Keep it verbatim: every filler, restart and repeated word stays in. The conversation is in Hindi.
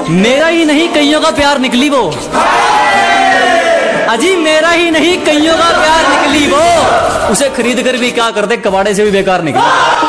मेरा ही नहीं कईयों का प्यार निकली वो, अजी मेरा ही नहीं कईयों का प्यार निकली वो, उसे खरीद कर भी क्या करते, कबाड़े से भी बेकार निकली।